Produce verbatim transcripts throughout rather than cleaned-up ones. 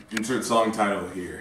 Insert song title here.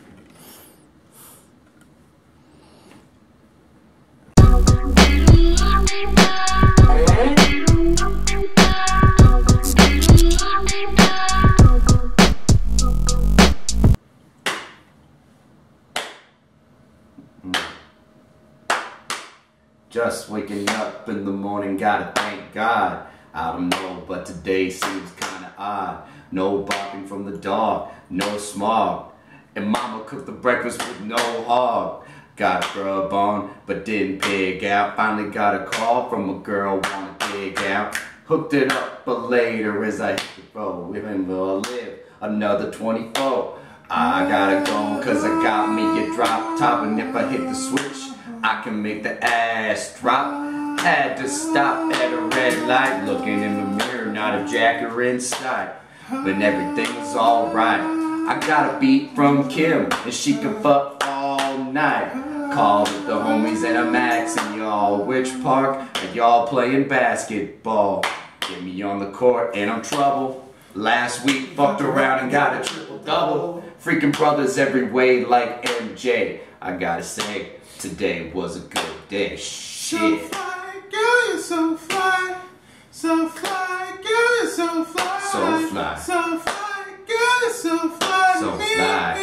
Just waking up in the morning, gotta thank God. I don't know, but today seems kinda odd. No barking from the dog, no smog. And mama cooked the breakfast with no hog. Got a grub on, but didn't pig out. Finally got a call from a girl wanna dig out. Hooked it up, but later as I hit the road, living will I live another twenty-four. I gotta go, cause I got me a drop top, and if I hit the switch, I can make the ass drop. Had to stop at a red light, looking in the mirror, not a jacker inside. But everything was alright. I got a beat from Kim, and she can fuck all night. Called with the homies and I'm asking y'all, which park are y'all playing basketball? Get me on the court and I'm trouble. Last week fucked around and got a triple double. Freaking brothers every way like M J. I gotta say, today was a good day. Shit. So fly, girl, you're so fly. So fly, girl, you're so fly. So fly. So fly, girl, you're so fly. So fly.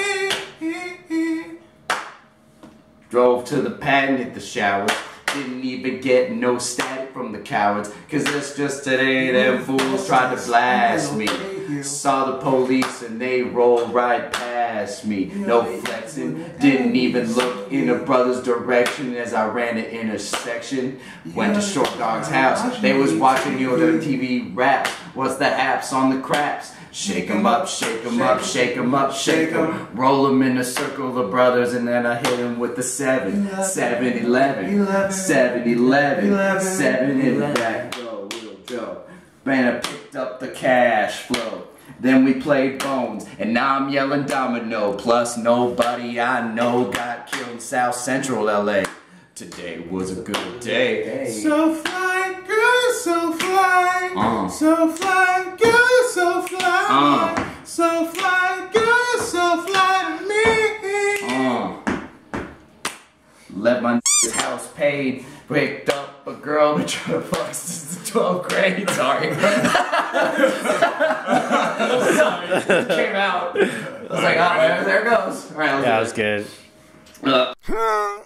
Drove to the pad and hit the showers. Didn't even get no static from the cowards. Cause it's just today them fools tried to blast me. Saw the police and they rolled right past me. No flexing, didn't even look in a brother's direction as I ran the intersection. Went to Short Dog's house, they was watching you on the T V raps. What's the apps on the craps? Shake 'em up, shake 'em up, shake 'em up, shake 'em. Roll 'em in a circle of brothers and then I hit 'em with the seven. seven eleven, seven eleven, seven in the back. Go, little Joe. Man, I picked up the cash flow. Then we played Bones, and now I'm yelling domino. Plus nobody I know got killed in South Central L A. Today was a good day. So fly, girl, you're so fly. Uh. So fly, girl, you're so fly. Uh. So fly, girl, you're so fly to me. Uh. Let my house paid. Picked up a girl that tried to fuck since the twelfth grade. Sorry. Came out. I was like, oh, there, there it goes. All right, yeah, that was good. Uh.